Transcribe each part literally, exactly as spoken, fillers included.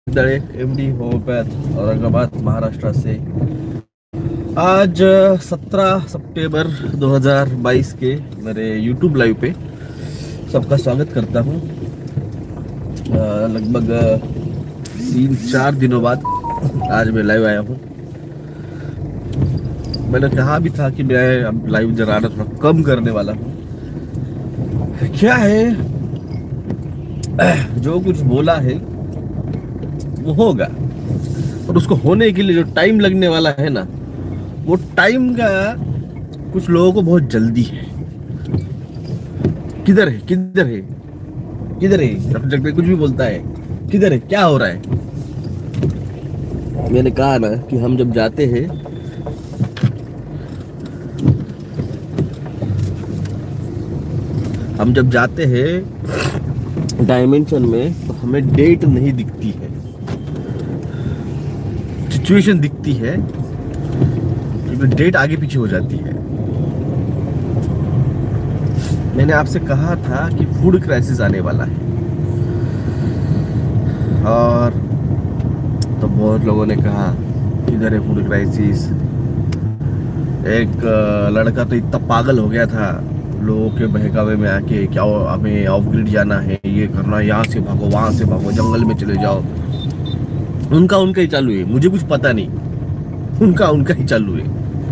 दड़े MD homeopath Aurangabad Maharashtra से। आज सत्रह सितंबर दो हज़ार बाईस के मेरे यूट्यूब लाइव पे सबका स्वागत करता हूँ। लगभग तीन चार दिनों बाद आज मैं लाइव आया हूँ। मैंने कहा भी था कि मैं अब लाइव जराना थोड़ा कम करने वाला हूँ। क्या है, जो कुछ बोला है वो होगा, और उसको होने के लिए जो टाइम लगने वाला है ना, वो टाइम का कुछ लोगों को बहुत जल्दी है। किधर है किधर है किधर है जब जब कुछ भी बोलता है, किधर है, क्या हो रहा है। मैंने कहा ना कि हम जब जाते हैं हम जब जाते हैं डायमेंशन में, तो हमें डेट नहीं दिखती है, सिचुएशन दिखती है, क्योंकि डेट आगे पीछे हो जाती है। मैंने आपसे कहा था कि फूड क्राइसिस आने वाला है, और तो बहुत लोगों ने कहा किधर है फूड क्राइसिस। एक लड़का तो इतना पागल हो गया था लोगों के बहकावे में आके, क्या हमें ऑफ ग्रिड जाना है, ये करना, यहाँ से भागो वहां से भागो, जंगल में चले जाओ। उनका उनका ही चालू है, मुझे कुछ पता नहीं, उनका उनका ही चालू है।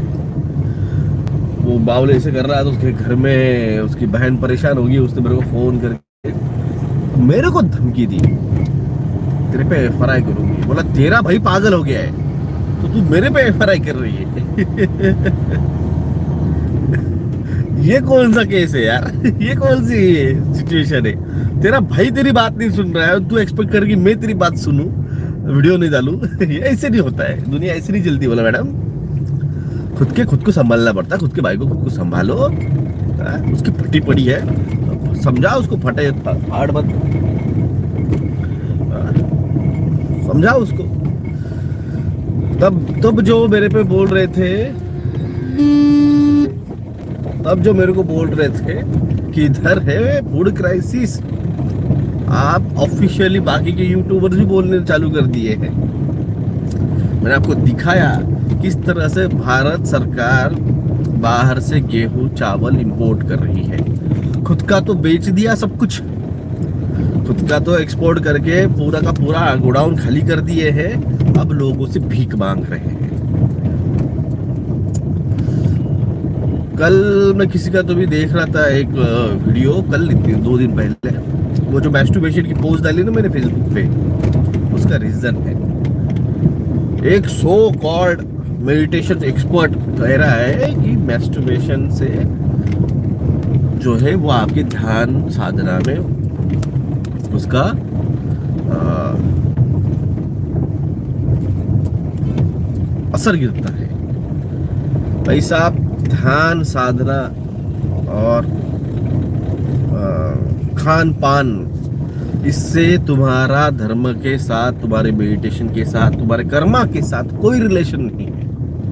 वो बावले ऐसे कर रहा है तो उसके घर में उसकी बहन परेशान होगी, उसने मेरे को फोन करके मेरे को धमकी दी, तेरे पे एफ आई आर करूंगी। बोला तेरा भाई पागल हो गया है तो तू मेरे पे एफ आई आर कर रही है। ये कौन सा केस है यार, ये कौन सी सिचुएशन है। तेरा भाई तेरी बात नहीं सुन रहा है, तू एक्सपेक्ट कर कि मैं तेरी बात सुनूं, वीडियो नहीं डालूं। ये ऐसे नहीं होता है, दुनिया ऐसे नहीं चलती। बोला मैडम, खुद के खुद को संभालना पड़ता है, खुद के भाई को खुद को संभालो। आ, उसकी फटी पड़ी है, समझा उसको, फटे फाड़ मत, समझा उसको। तब तब जो मेरे पे बोल रहे थे तब जो मेरे को बोल रहे थे कि इधर है फूड क्राइसिस, आप ऑफिशियली बाकी के यूट्यूबर्स भी बोलने चालू कर दिए हैं। मैंने आपको दिखाया किस तरह से भारत सरकार बाहर से गेहूं चावल इंपोर्ट कर रही है। खुद का तो बेच दिया सब कुछ, खुद का तो एक्सपोर्ट करके पूरा का पूरा गोडाउन खाली कर दिए हैं, अब लोगों से भीख मांग रहे हैं। कल मैं किसी का तो भी देख रहा था एक वीडियो, कल दो दिन पहले, वो जो मैस्टरबेशन की पोस्ट डाली ना मैंने फेसबुक पे, उसका रीजन है एक सो कॉल्ड मेडिटेशन एक्सपर्ट कह रहा है कि मैस्टरबेशन से जो है वो आपके ध्यान साधना में उसका आ, असर गिरता है। भाई साहब, ध्यान साधना और खान पान, इससे तुम्हारा धर्म के साथ, तुम्हारे मेडिटेशन के साथ, तुम्हारे कर्मा के साथ कोई रिलेशन नहीं है।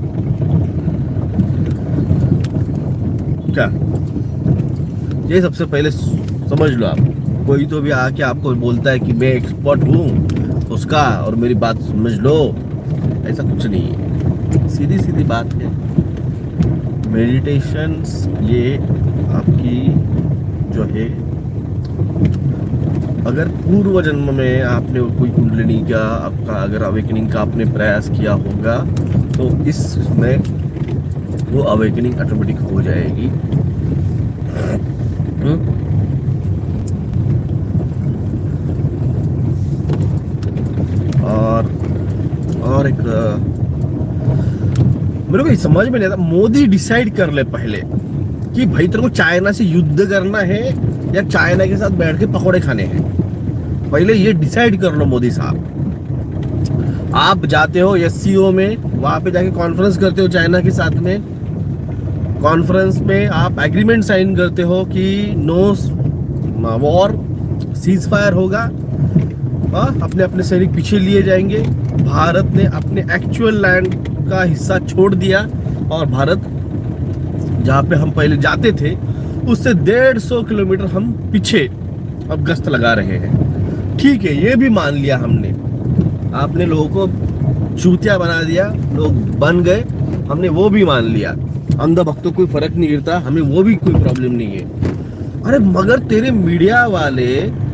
क्या ये सबसे पहले समझ लो आप। कोई तो भी आके आपको बोलता है कि मैं एक्सपर्ट हूँ उसका, और मेरी बात समझ लो, ऐसा कुछ नहीं है। सीधी सीधी बात है, मेडिटेशंस ये आपकी जो है, अगर पूर्व जन्म में आपने कोई कुंडलिनी का, आपका अगर अवेकनिंग का आपने प्रयास किया होगा, तो इसमें वो अवेकनिंग ऑटोमेटिक हो जाएगी। और और एक मेरे को समझ में नहीं आता, मोदी डिसाइड कर ले पहले कि भाई तेरे को चाइना से युद्ध करना है या चाइना के साथ बैठ के पकौड़े खाने हैं। पहले ये डिसाइड कर लो मोदी साहब। आप जाते हो एस सी ओ में, वहां पे जाके कॉन्फ्रेंस करते हो चाइना के साथ में, कॉन्फ्रेंस में आप एग्रीमेंट साइन करते हो कि नो वॉर, सीज फायर होगा, आ, अपने अपने सैनिक पीछे लिए जाएंगे। भारत ने अपने एक्चुअल लैंड का हिस्सा छोड़ दिया, और भारत जहाँ पे हम पहले जाते थे उससे डेढ़ सौ किलोमीटर हम पीछे अब गश्त लगा रहे हैं। ठीक है, ये भी मान लिया हमने, आपने लोगों को चूतिया बना दिया, लोग बन गए, हमने वो भी मान लिया। अंधा भक्तों कोई फर्क नहीं गिरता, हमें वो भी कोई प्रॉब्लम नहीं है। अरे मगर तेरे मीडिया वाले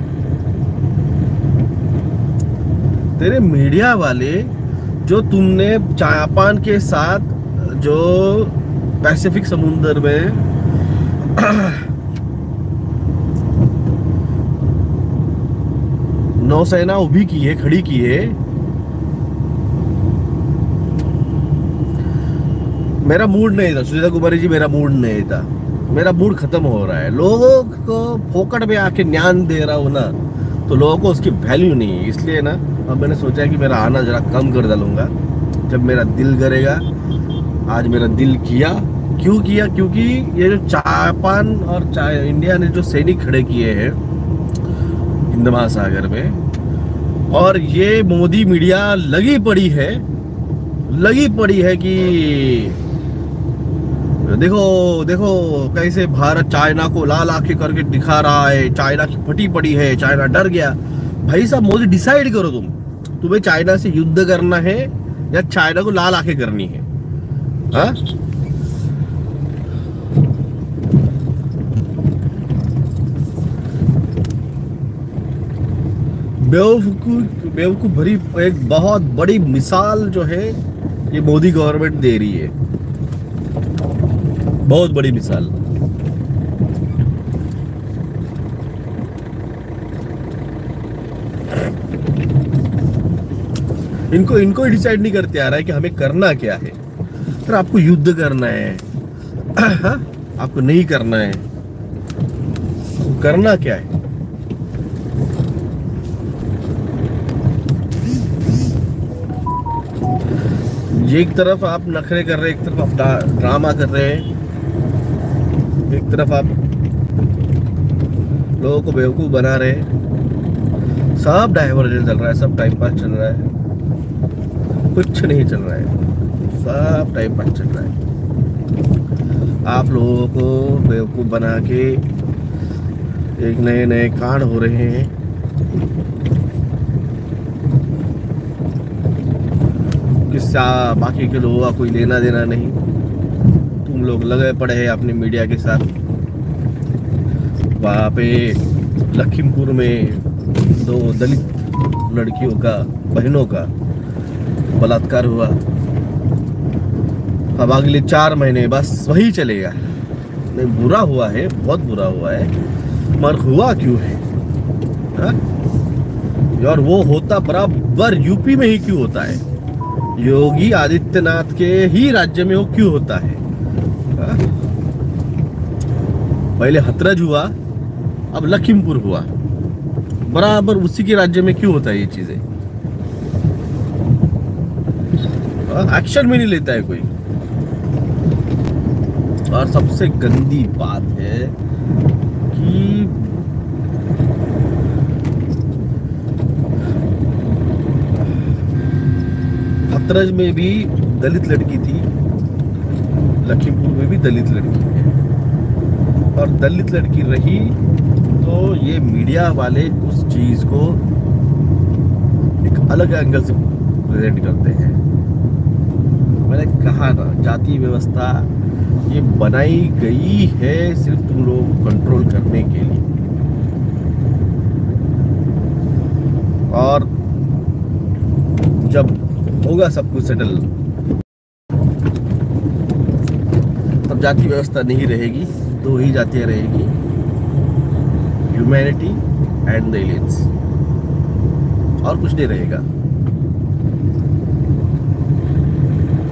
तेरे मीडिया वाले जो तुमने जापान के साथ जो पैसिफिक समुद्र में नौसेना उभी की है, खड़ी की है, मेरा मूड नहीं था सुशीला कुमारी जी, मेरा मूड नहीं था, मेरा मूड खत्म हो रहा है। लोगों को फोकट में आके ज्ञान दे रहा हूं ना, तो लोगों को उसकी वैल्यू नहीं है। इसलिए ना अब मैंने सोचा है कि मेरा आना जरा कम कर डालूंगा जब मेरा दिल करेगा। आज मेरा दिल किया, क्यों किया? क्योंकि ये जो जापान और इंडिया ने जो सैनिक खड़े किए हैं हिंद महासागर में, और ये मोदी मीडिया लगी पड़ी है लगी पड़ी है कि देखो देखो कैसे भारत चाइना को लाल आंखें करके दिखा रहा है, चाइना की फटी पड़ी है, चाइना डर गया। भाई साहब मोदी डिसाइड करो, तुम तुम्हें चाइना से युद्ध करना है या चाइना को लाल आंखें करनी है? हाँ? बेवकूफ बेवकूफ भरी एक बहुत बड़ी मिसाल जो है ये मोदी गवर्नमेंट दे रही है, बहुत बड़ी मिसाल। इनको इनको ही डिसाइड नहीं करते आ रहा है कि हमें करना क्या है। तो आपको युद्ध करना है, हा? आपको नहीं करना है, तो करना क्या है? एक तरफ आप नखरे कर रहे हैं, एक तरफ आप ड्रामा कर रहे हैं, एक तरफ आप लोगों को बेवकूफ बना रहे हैं। सब डाइवर्जन चल रहा है, सब टाइम पास चल रहा है, कुछ नहीं चल रहा है, सब टाइम पास चल रहा है। आप लोगों को बेवकूफ बना के एक नए नए कांड हो रहे हैं। किस्सा बाकी के लोगों का कोई लेना देना नहीं, तुम लोग लगे पड़े हैं अपने मीडिया के साथ। वहाँ पे लखीमपुर में दो दलित लड़कियों का, बहनों का बलात्कार हुआ। अब अगले चार महीने बस वही चलेगा। नहीं, बुरा हुआ है, बहुत बुरा हुआ है, मगर हुआ क्यों है? हा? और वो होता बराबर यूपी में ही क्यों होता है? योगी आदित्यनाथ के ही राज्य में वो क्यों होता है? हा? पहले हथरज हुआ, अब लखीमपुर हुआ, बराबर उसी के राज्य में क्यों होता है ये चीजें? एक्शन में नहीं लेता है कोई। और सबसे गंदी बात है कि हथरज में भी दलित लड़की थी, लखीमपुर में भी दलित लड़की है, और दलित लड़की रही तो ये मीडिया वाले उस चीज को एक अलग एंगल से प्रेजेंट करते हैं। मैंने कहा ना, जाति व्यवस्था ये बनाई गई है सिर्फ तुम लोगों को कंट्रोल करने के लिए। और जब होगा सब कुछ सेटल, तब जाति व्यवस्था नहीं रहेगी, दो ही जातियां रहेगी, ह्यूमैनिटी एंड द एलियंस, और कुछ नहीं रहेगा।